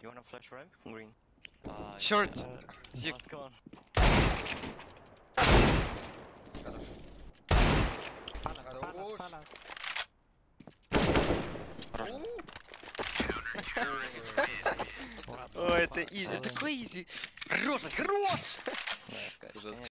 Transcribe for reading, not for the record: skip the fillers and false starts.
You wanna flash ramp? Green. Short. Zig. Last gone. О, это изи. Какой изи? Хорош, хорош! Nice, guys.